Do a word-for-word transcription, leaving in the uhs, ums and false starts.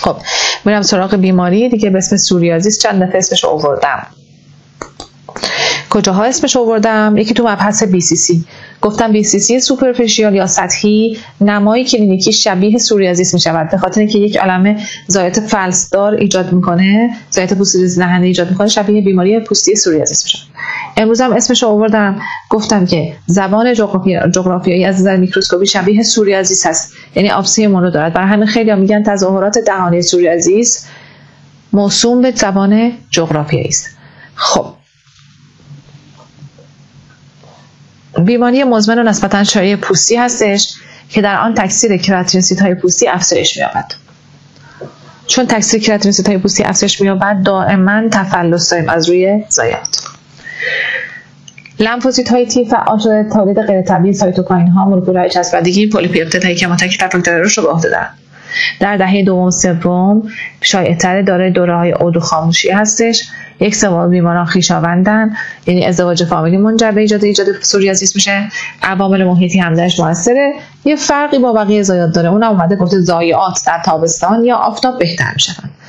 خب میرم سراغ بیماری دیگه به اسم سوریازیس. چند دفعه اسمش آوردم. کجاها اسمش آوردم؟ یکی تو مبحث بی سی سی گفتم بی سی سی سوپرفیشیال یا سطحی نمای کلینیکی شبیه سوریازیس میشود به خاطر اینکه یک علامه زایات فلسدار ایجاد میکنه، زایات پوستی دهنده ایجاد میکنه، شبیه بیماری پوستی سوریازیس میشه. امروز هم اسمش آوردم، گفتم که زبان جغرافیایی از نظر میکروسکوپی شبیه سوریازیس هست، یعنی آبسیمون رو دارد. برای همین خیلی‌ها میگن تظاهرات دهانی سوریازیس موسوم به زبان جغرافیایی است. خب بیماری مزمن و نسبتاً شایع پوستی هستش که در آن تکثیر کراتینوسیت‌های پوستی افزایش می‌یابد. چون تکثیر کراتینوسیت‌های پوستی افزایش می‌یابد دائما تفلس داریم از روی زایات. لمفوسیت‌های تی فعال شده تولید غیر طبیعی سایتوکاین‌ها، مولکول‌های چسبندگی، پلی‌پپتیدهایی که متکی در فاکتور رشد رو به عهده دارند. در دهه دوم سوم شایع‌تر دارای دوره‌های عود و خاموشی هستش. یک سوم بیماران خویشاوندن، یعنی ازدواج فامیلی منجر به ایجاد ایجاد سوریازیس میشه. عوامل محیطی هم درش موثره. یه فرقی با بقیه زایات داره، اون اومده گفته ضایعات در تابستان یا آفتاب بهتر میشن.